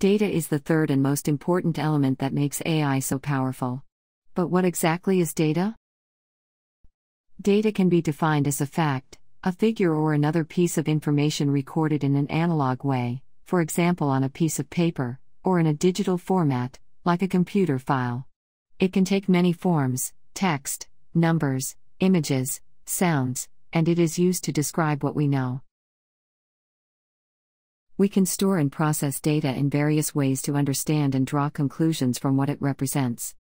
Data is the third and most important element that makes AI so powerful. But what exactly is data? Data can be defined as a fact, a figure, or another piece of information recorded in an analog way, for example on a piece of paper, or in a digital format, like a computer file. It can take many forms: text, numbers, images, sounds, and it is used to describe what we know. We can store and process data in various ways to understand and draw conclusions from what it represents.